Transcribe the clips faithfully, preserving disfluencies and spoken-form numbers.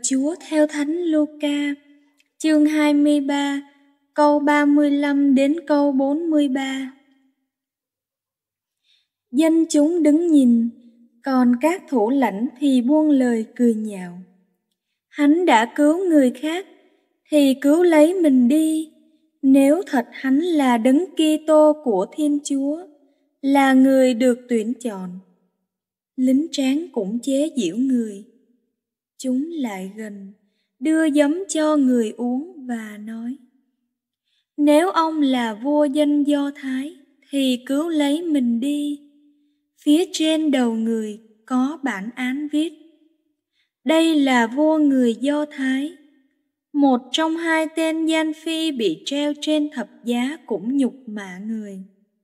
Chúa theo Thánh Luca, chương hai mươi ba, câu ba mươi lăm đến câu bốn mươi ba. Dân chúng đứng nhìn, còn các thủ lãnh thì buông lời cười nhạo. Hắn đã cứu người khác, thì cứu lấy mình đi. Nếu thật hắn là Đấng Kitô của Thiên Chúa, là người được tuyển chọn. Lính tráng cũng chế giễu người. Chúng lại gần, đưa giấm cho người uống và nói: Nếu ông là vua dân Do Thái, thì cứu lấy mình đi. Phía trên đầu người có bản án viết: Đây là vua người Do Thái. Một trong hai tên gian phi bị treo trên thập giá cũng nhục mạ người.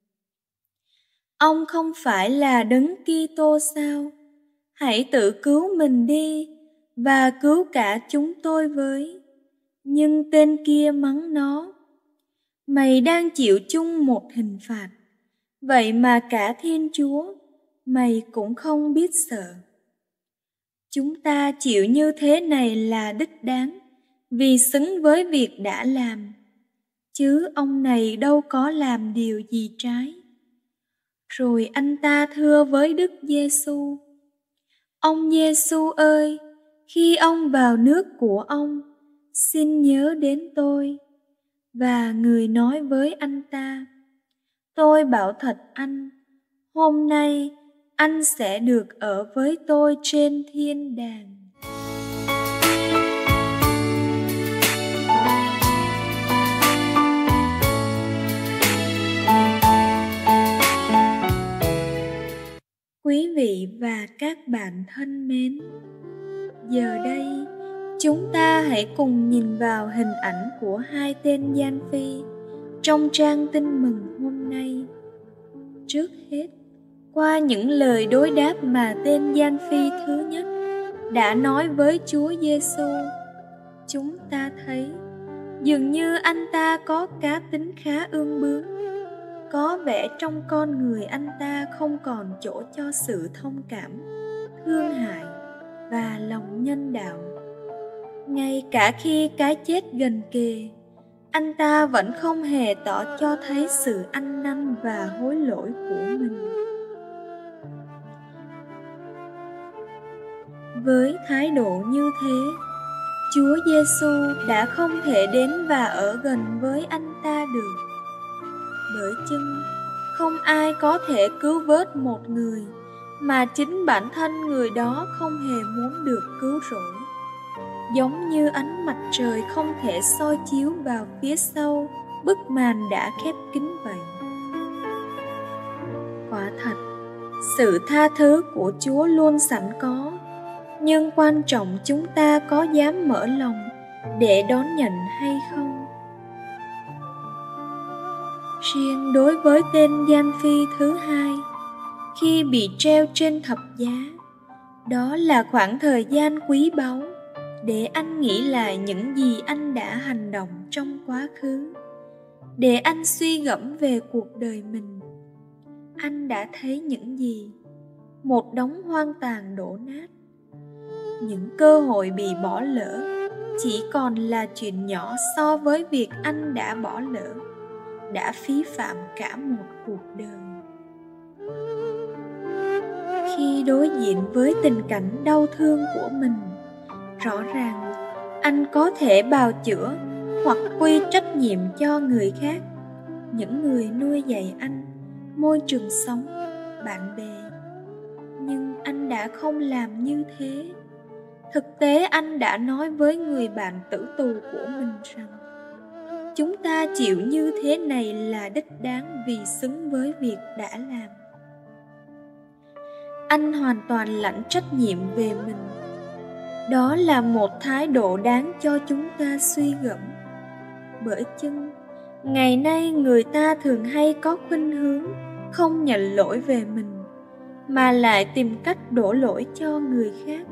Ông không phải là Đấng Kitô sao? Hãy tự cứu mình đi và cứu cả chúng tôi với. Nhưng tên kia mắng nó: Mày đang chịu chung một hình phạt, vậy mà cả Thiên Chúa mày cũng không biết sợ. Chúng ta chịu như thế này là đích đáng, vì xứng với việc đã làm, chứ ông này đâu có làm điều gì trái. Rồi anh ta thưa với Đức Giêsu: Ông Giêsu ơi, khi ông vào nước của ông, xin nhớ đến tôi. Và người nói với anh ta: Tôi bảo thật anh, hôm nay anh sẽ được ở với tôi trên thiên đàng. Quý vị và các bạn thân mến, giờ đây chúng ta hãy cùng nhìn vào hình ảnh của hai tên gian phi trong trang tin mừng hôm nay. Trước hết, qua những lời đối đáp mà tên gian phi thứ nhất đã nói với Chúa Giêsu, chúng ta thấy dường như anh ta có cá tính khá ương bướng. Có vẻ trong con người anh ta không còn chỗ cho sự thông cảm, thương hại và lòng nhân đạo. Ngay cả khi cái chết gần kề, anh ta vẫn không hề tỏ cho thấy sự ăn năn và hối lỗi của mình. Với thái độ như thế, Chúa Giêsu đã không thể đến và ở gần với anh ta được. Bởi chưng không ai có thể cứu vớt một người mà chính bản thân người đó không hề muốn được cứu rỗi. Giống như ánh mặt trời không thể soi chiếu vào phía sau bức màn đã khép kín vậy. Quả thật, sự tha thứ của Chúa luôn sẵn có, nhưng quan trọng chúng ta có dám mở lòng để đón nhận hay không. Riêng đối với tên gian phi thứ hai, khi bị treo trên thập giá, đó là khoảng thời gian quý báu để anh nghĩ lại những gì anh đã hành động trong quá khứ, để anh suy gẫm về cuộc đời mình. Anh đã thấy những gì? Một đống hoang tàn đổ nát. Những cơ hội bị bỏ lỡ chỉ còn là chuyện nhỏ so với việc anh đã bỏ lỡ, đã phí phạm cả một cuộc đời. Khi đối diện với tình cảnh đau thương của mình, rõ ràng anh có thể bào chữa hoặc quy trách nhiệm cho người khác, những người nuôi dạy anh, môi trường sống, bạn bè. Nhưng anh đã không làm như thế. Thực tế anh đã nói với người bạn tử tù của mình rằng chúng ta chịu như thế này là đích đáng vì xứng với việc đã làm. Anh hoàn toàn lãnh trách nhiệm về mình. Đó là một thái độ đáng cho chúng ta suy gẫm. Bởi chưng ngày nay người ta thường hay có khuynh hướng không nhận lỗi về mình, mà lại tìm cách đổ lỗi cho người khác.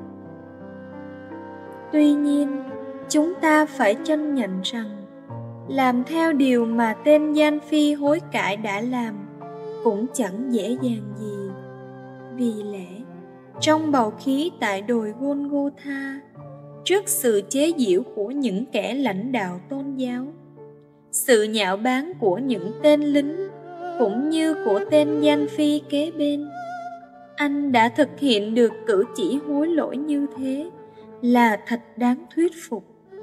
Tuy nhiên, chúng ta phải chân nhận rằng làm theo điều mà tên gian phi hối cải đã làm cũng chẳng dễ dàng gì. Vì lẽ trong bầu khí tại đồi Golgotha, trước sự chế giễu của những kẻ lãnh đạo tôn giáo, sự nhạo báng của những tên lính cũng như của tên danh phi kế bên. Anh đã thực hiện được cử chỉ hối lỗi như thế là thật đáng thuyết phục.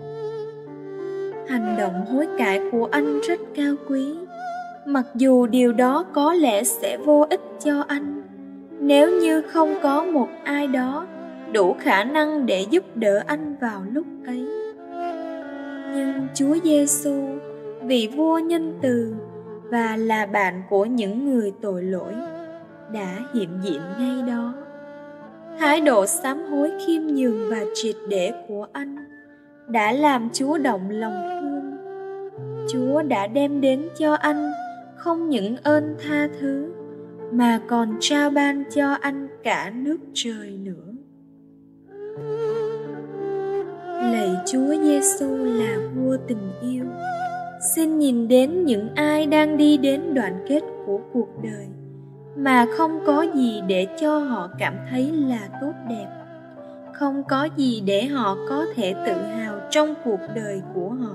Hành động hối cải của anh rất cao quý, mặc dù điều đó có lẽ sẽ vô ích cho anh nếu như không có một ai đó đủ khả năng để giúp đỡ anh vào lúc ấy. Nhưng Chúa Giêsu, vị vua nhân từ và là bạn của những người tội lỗi, đã hiện diện ngay đó. Thái độ sám hối khiêm nhường và triệt để của anh đã làm Chúa động lòng thương. Chúa đã đem đến cho anh không những ơn tha thứ mà còn trao ban cho anh cả nước trời nữa. Lạy Chúa Giêsu là vua tình yêu, xin nhìn đến những ai đang đi đến đoạn kết của cuộc đời mà không có gì để cho họ cảm thấy là tốt đẹp, không có gì để họ có thể tự hào trong cuộc đời của họ.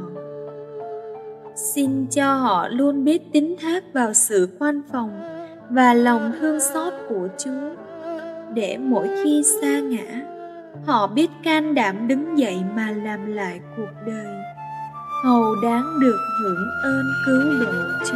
Xin cho họ luôn biết tín thác vào sự khoan phòng và lòng thương xót của Chúa, để mỗi khi sa ngã, họ biết can đảm đứng dậy mà làm lại cuộc đời, hầu đáng được hưởng ơn cứu độ